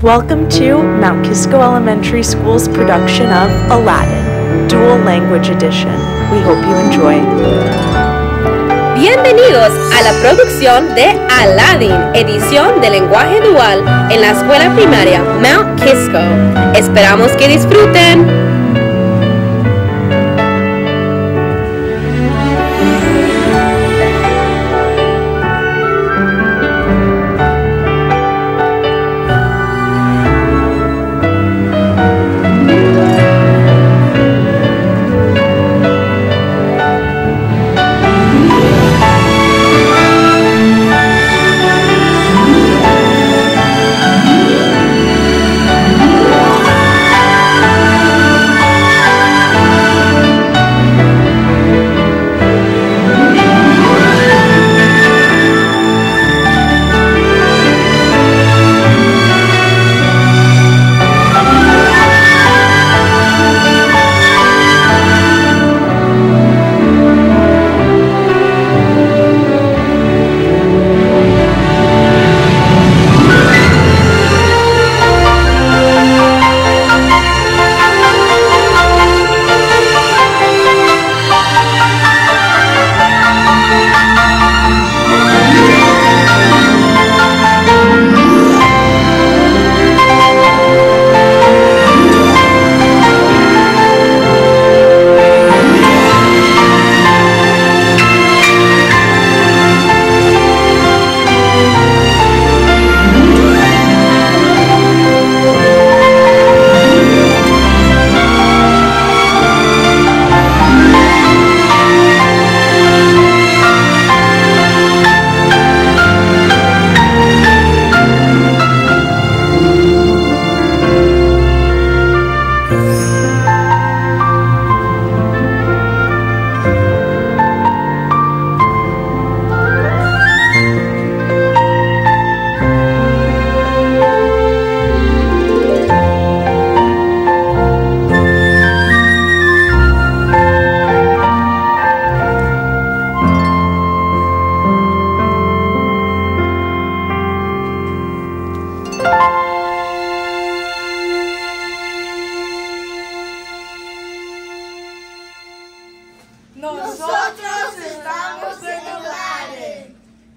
Welcome to Mount Kisco Elementary School's production of Aladdin, Dual Language Edition. We hope you enjoy. Bienvenidos a la producción de Aladdin, edición de lenguaje dual en la escuela primaria Mount Kisco. Esperamos que disfruten. Nosotros estamos en Aladdin.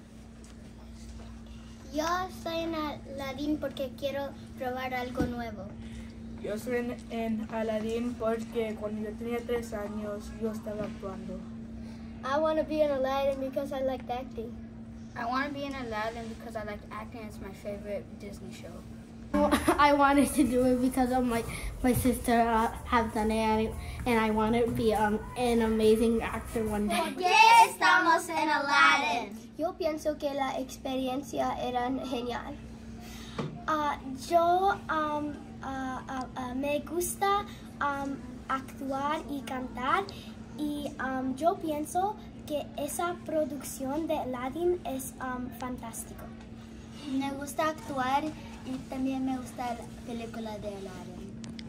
Yo estoy en Aladdin porque quiero probar algo nuevo. Yo estoy en Aladdin porque cuando yo tenía 3 años yo estaba actuando. I want to be in Aladdin because I like acting. I want to be in Aladdin because I like acting. It's my favorite Disney show. I wanted to do it because of my sister has done it and I want to be an amazing actor one day. ¿Por qué estamos en Aladdin? Yo pienso que la experiencia era genial. Yo me gusta actuar y cantar y yo pienso que esa producción de Aladdin es fantástico. Me gusta actuar y también me gusta la película de Aladdin.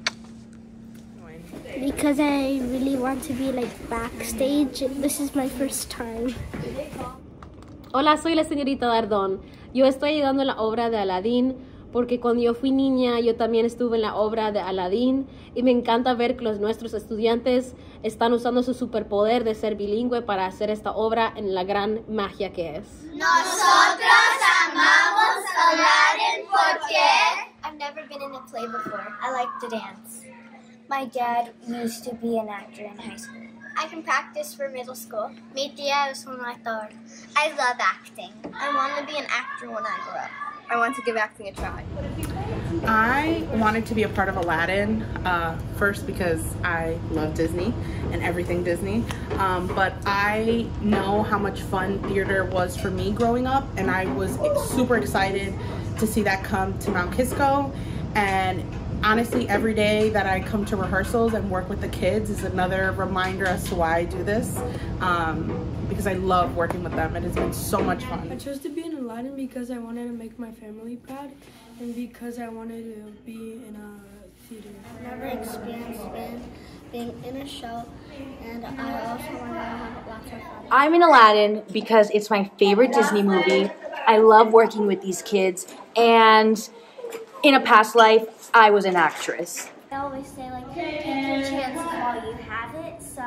Because I really want to be like backstage and this is my first time. Hola, soy la señorita Dardón. Yo estoy ayudando en la obra de Aladdin porque cuando yo fui niña yo también estuve en la obra de Aladdin y me encanta ver que nuestros estudiantes están usando su superpoder de ser bilingüe para hacer esta obra en la gran magia que es. Nosotros amamos Aladdin porque I've never been in a play before. I like to dance. My dad used to be an actor in high school. I can practice for middle school. Mi tía es un actor. I love acting. I want to be an actor when I grow up. I want to give acting a try. I wanted to be a part of Aladdin, first because I love Disney and everything Disney, but I know how much fun theater was for me growing up, and I was super excited to see that come to Mount Kisco. And honestly, every day that I come to rehearsals and work with the kids is another reminder as to why I do this, because I love working with them. It has been so much fun. I chose to be in Aladdin because I wanted to make my family proud and because I wanted to be in a theater. I've never experienced being in a show, and I also want to have lots of fun. I'm in Aladdin because it's my favorite Disney movie. I love working with these kids, and in a past life, I was an actress. I always say, like, take your chance while you have it. So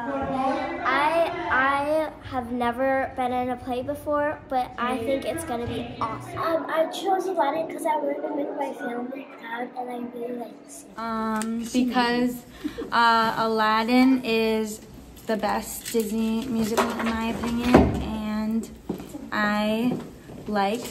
I have never been in a play before, but I think it's going to be awesome. I chose Aladdin because I wanted to make my family proud, and I really like to sing. Because Aladdin is the best Disney musical in my opinion, and I like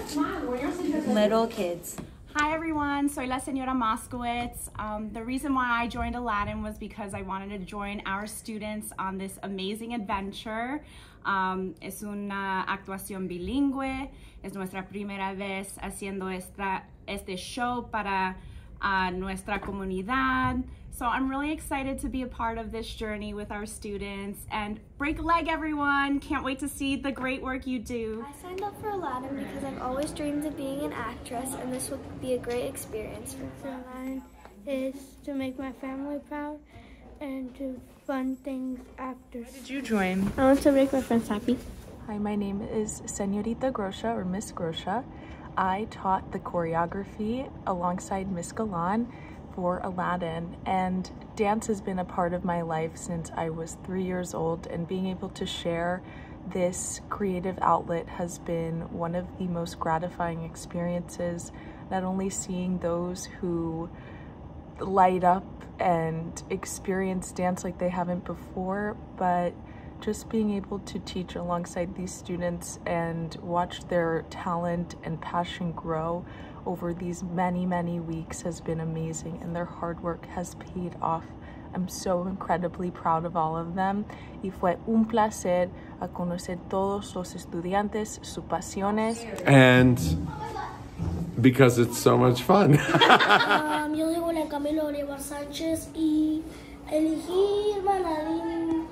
little kids. Hi everyone, soy la señora Moskowitz. The reason why I joined Aladdin was because I wanted to join our students on this amazing adventure. Es una actuación bilingüe, es nuestra primera vez haciendo este show para nuestra comunidad. So I'm really excited to be a part of this journey with our students, and break a leg everyone. Can't wait to see the great work you do. I signed up for Aladdin because I've always dreamed of being an actress, and this would be a great experience for me. Aladdin is to make my family proud and do fun things after. Why did you join? I want to make my friends happy. Hi, my name is Señorita Grosha, or Miss Grosha. I taught the choreography alongside Miss Galan for Aladdin, and dance has been a part of my life since I was 3 years old, and being able to share this creative outlet has been one of the most gratifying experiences. Not only seeing those who light up and experience dance like they haven't before, but just being able to teach alongside these students and watch their talent and passion grow over these many weeks has been amazing, and their hard work has paid off. I'm so incredibly proud of all of them, y fue un placer a conocer todos los estudiantes, sus pasiones. And because it's so much fun. Yo soy Juan Camilo Olivar Sánchez y elegí Aladdin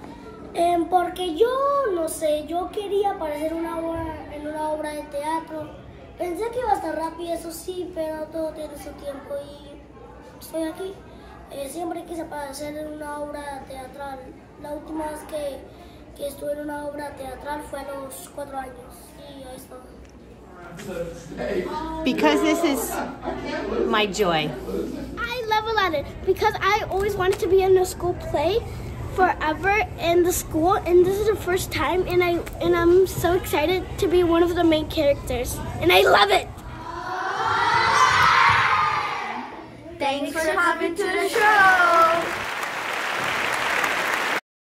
porque yo, no sé, yo quería aparecer en una obra de teatro. Pensé que iba a estar rápido, eso sí, pero todo tiene su tiempo y estoy aquí. Siempre quise aparecer en una obra teatral. La última vez que estuve en una obra teatral fue a los 4 años y ahí está. Because this is my joy. I love Aladdin because I always wanted to be in a school play forever in the school, and this is the first time, and I'm so excited to be one of the main characters, and I love it. Thanks for coming to the show.